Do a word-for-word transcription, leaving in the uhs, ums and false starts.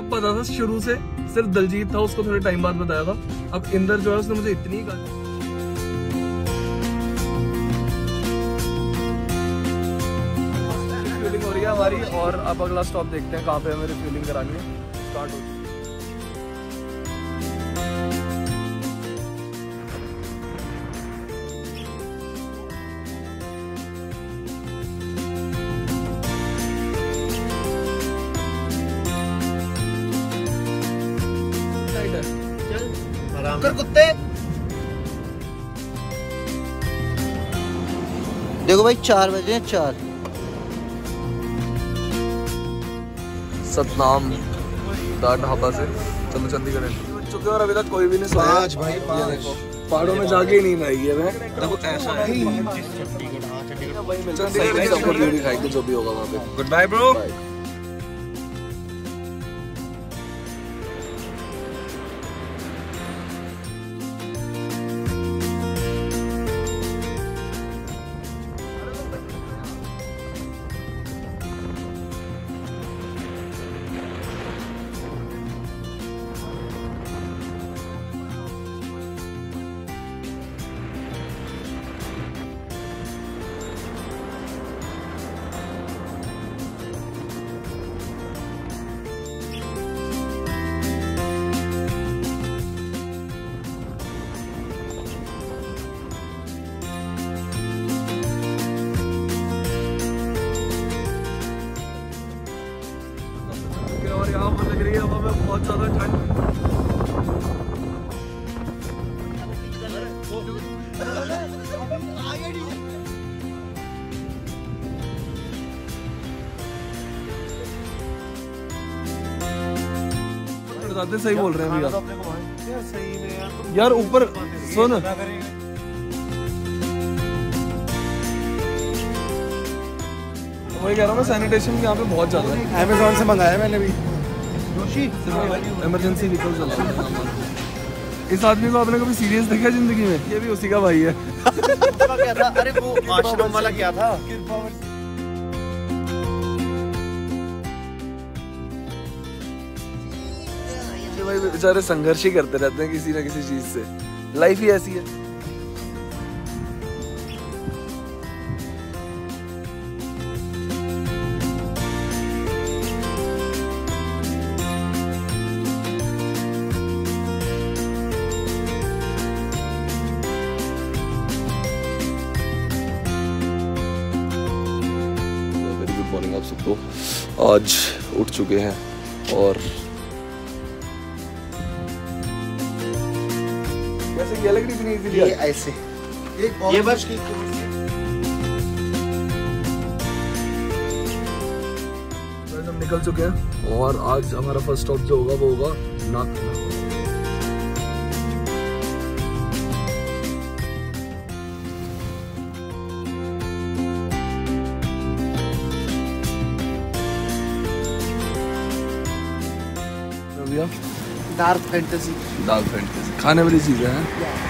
सब पता था शुरू से, सिर्फ दलजीत था उसको थोड़े टाइम बाद बताया था। अब इंदर जो है उसने मुझे इतनी रिफ्यूलिंग हो रही है हमारी, और अब अगला स्टॉप देखते हैं कहाँ पे हमें रिफ्यूलिंग करानी है। स्टार्ट हो कर कुत्ते। देखो भाई चार बजे हैं, चार। सतनाम दा ढाबा से चलो जल्दी करें चुके, और अभी तक कोई भी नहीं सोया। पाँच भाई पाँच। पहाड़ों में जाके ही नींद आई है। देखो ऐसा है, चंडीगढ़ खाएंगे जो भी होगा वहाँ पे। Good bye bro. और यहाँ पर लग रही है हवा में बहुत ज्यादा ठंड। सही बोल रहे हैं भैया यार। ऊपर सुन, वही कह रहा हूँ मैं, सैनिटेशन यहाँ पे बहुत ज्यादा है। अमेज़न से मंगाया मैंने भी। इमरजेंसी व्हीकल चला रहा है। इस आदमी को आपने कभी सीरियस देखा जिंदगी में? ये भी उसी का भाई है। क्या था? अरे वो आश्रम वाला क्या था? ये भाई बेचारे संघर्ष ही करते रहते हैं किसी ना किसी चीज से। लाइफ ही ऐसी है। मॉर्निंग आप सबको। आज उठ चुके हैं और वैसे ये लग रही थी इजीली, ये ऐसे ये बस हम निकल चुके हैं, और आज हमारा फर्स्ट स्टॉप जो होगा वो होगा Nagpur. Dark fantasy. Dark fantasy खाने वाली चीजें हैं।